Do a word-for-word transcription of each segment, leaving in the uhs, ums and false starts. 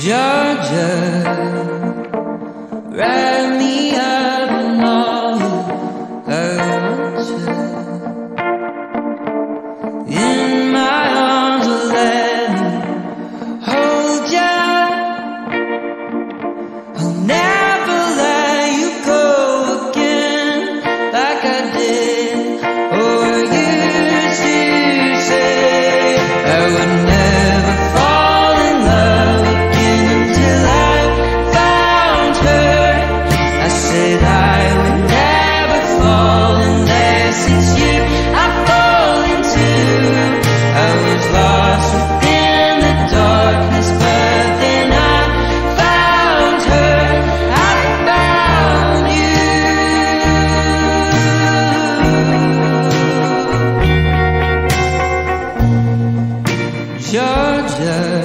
Georgia, wrap me up in all I want you. In my arms, will let me hold ya. I'll never let you go again like I did or used to say. I would never fall in love again until I found her. I said I would never fall unless it's you I fall into. I was lost within the darkness, but then I found her. I found you. Georgia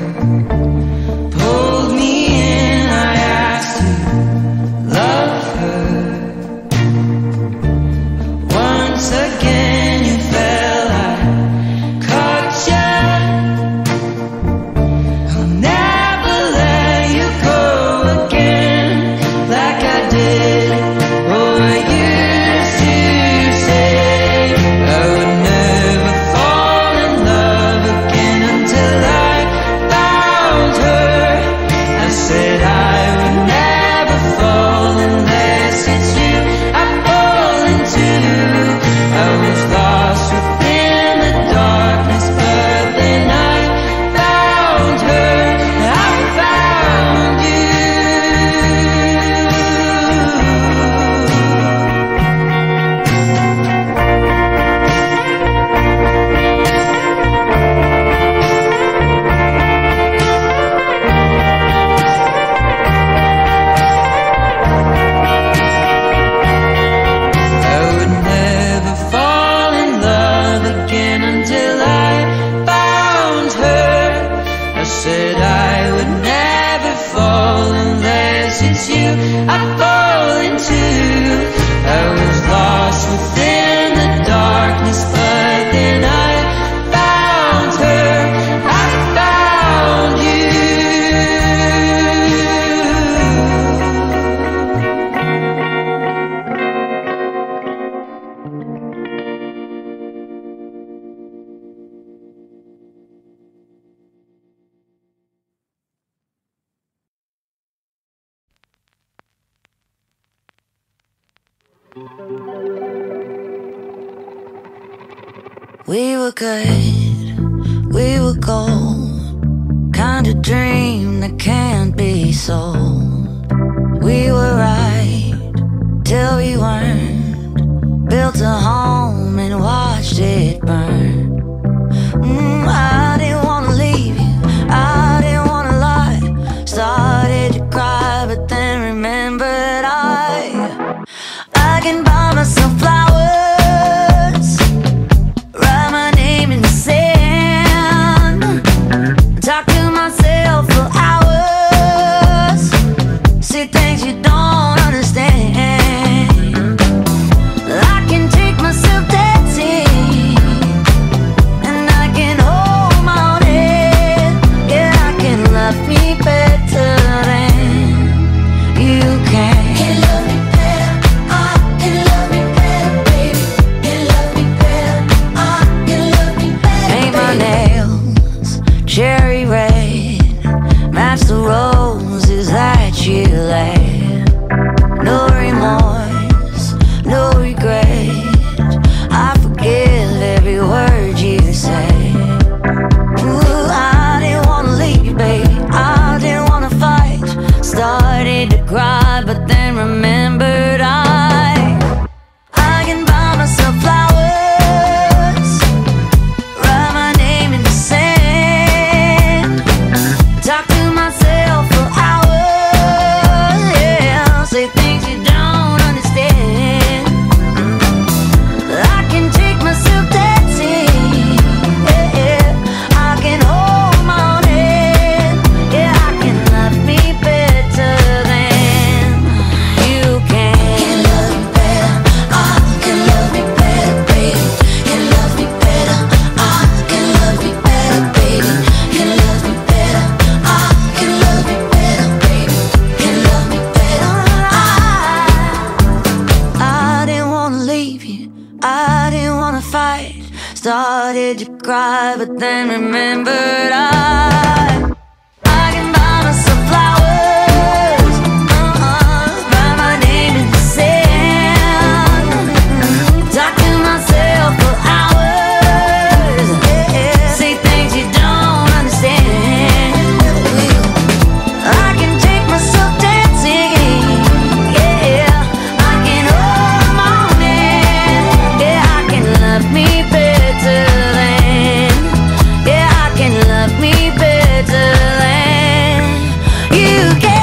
pulled me in, I asked to love her. Once again you fell, I caught ya. I'll never let you go again like I did or used to say. I would never fall in love again until I found her. I said I would never fall unless it's you I fall into. I was lost within the darkness, but then I found her. I found you. I would never fall in love again until I found her. I said I would never fall unless it's you I fall into. I was lost within the darkness, but then I found her. I found you. We were good, we were gold, kind of dream that can't be sold. We were right till we weren't, built a home and watched it burn. Mm, I didn't wanna leave you, I didn't wanna lie. Started to cry, but then remembered I I can buy myself flowers, write my name in the sand, talk to myself for hours, see things you don't understand. I can take myself dancing, and I can hold my own head. Yeah, I can love me better than you can. Can love me better, I can love me better. did you cry? But then remembered I I can buy myself flowers, uh-uh, write my name in the sand, talk to myself for hours, yeah, say things you don't understand. I can take myself dancing, yeah, I can hold the morning, yeah, I can love me better than, yeah, I can love me better than you can.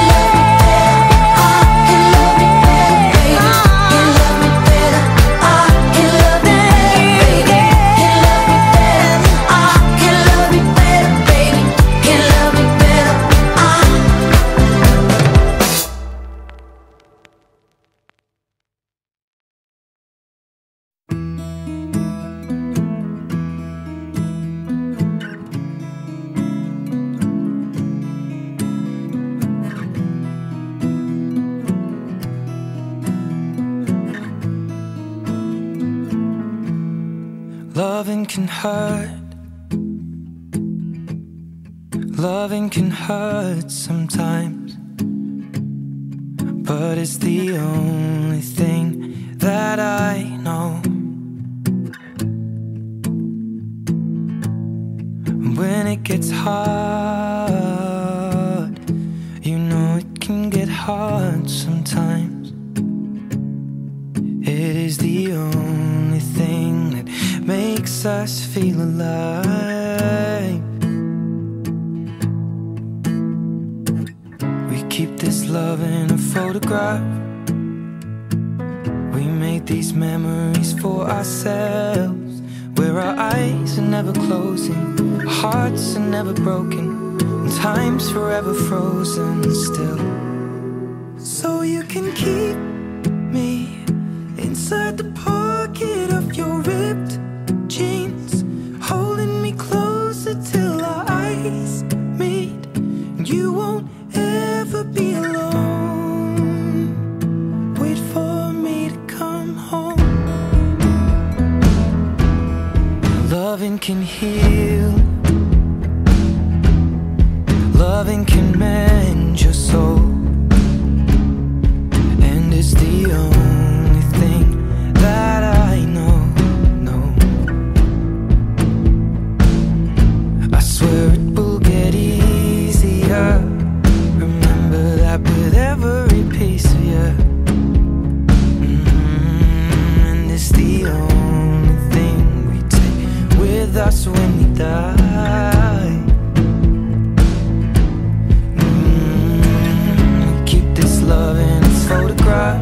Loving can hurt. Loving can hurt sometimes, but it's the only thing that I know. When it gets hard, you know it can get hard sometimes. It is the only thing that makes us feel alive. We keep this love in a photograph. We made these memories for ourselves, where our eyes are never closing, our hearts are never broken, and time's forever frozen still. So you can keep me inside the pocket of your ripped jeans, holding me closer till our eyes meet. You won't ever be alone. Wait for me to come home. Loving can heal. Loving can mend your soul. And it's the only thing that I know, no. I swear it will get easier. Remember that with every piece of you. Mm-hmm. And it's the only thing we take with us when we die. Mm-hmm. We keep this love in its photograph.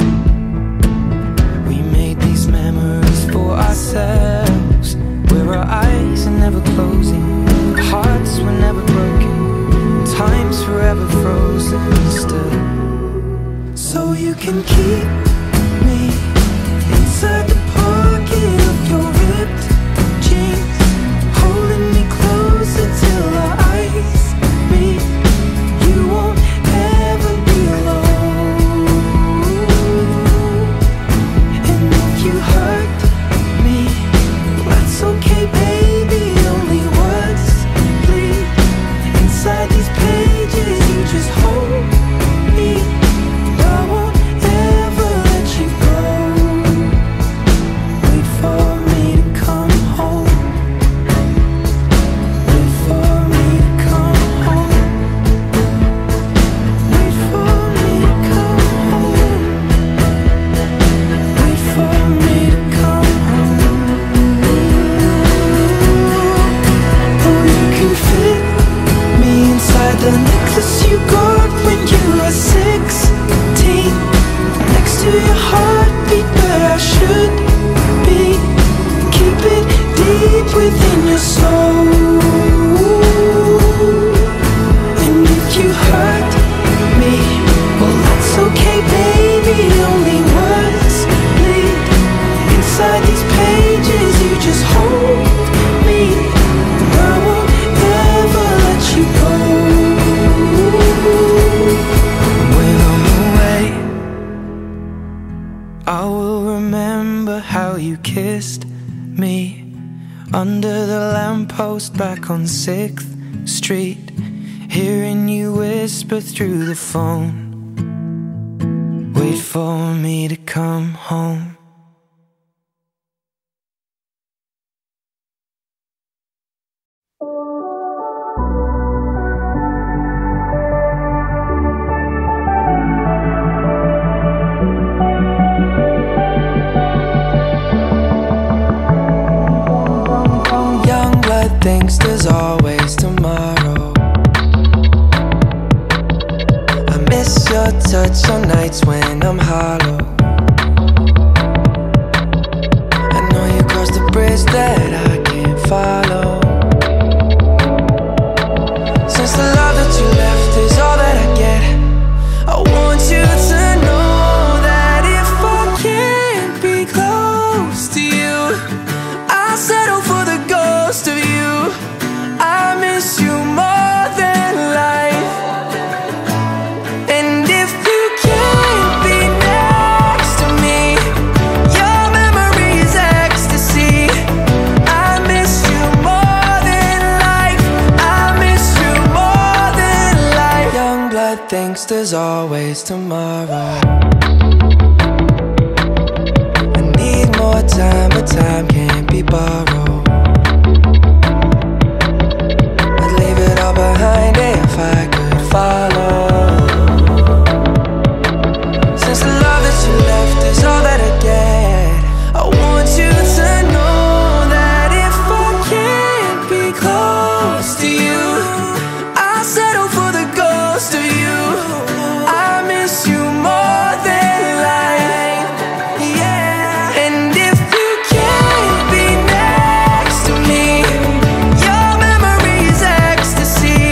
Memories for ourselves, where our eyes are never closing, our hearts were never broken, time's forever frozen still. So you can keep me inside the pocket of your ripped jeans, holding me closer till our eyes meet. You won't ever be alone. You hurt me, that's okay, baby. Only words bleed inside these pages. You just hold me. I won't ever let you go. Wait for me to come home. Wait for me to come home. Wait for me to come home. Wait for me to come home. Oh, you can fit me inside the necklace you got when you were sixteen, next to your heartbeat where I should be. Keep it deep within your soul. And if you hurt me, well, that's okay, baby. Only words bleed inside these pages. You just hold me. I won't ever let you go. When I'm away, I will remember how you kissed me under the lamppost back on sixth Street, hearing you whisper through the phone, wait for me to come home. Thinks there's always tomorrow. I miss your touch on nights when I'm hollow. I know you crossed the bridge that I can't follow. Since the love that you left is all that I get, I want you to know that if I can't be close to you, I'll settle for the ghost of you. I miss you more than life. And if you can't be next to me, your memory is ecstasy. I miss you more than life. I miss you more than life. Young blood thinks there's always tomorrow. I need more time, but time can't be borrowed. Behind it if I could follow. Since the love that you left is all that I get, I want you to know that if I can't be close to you, I'll settle for the ghost of you. I miss you more than life, yeah. And if you can't be next to me, your memory is ecstasy.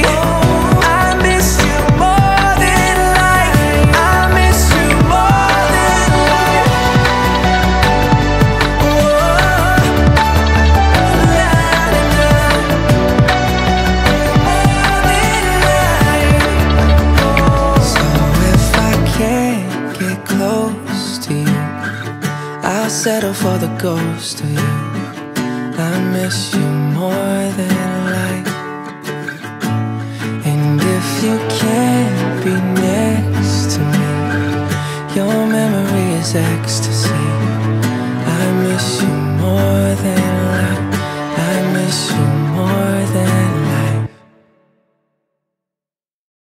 Settle for the ghost of you. I miss you more than life. And if you can't be next to me, your memory is ecstasy.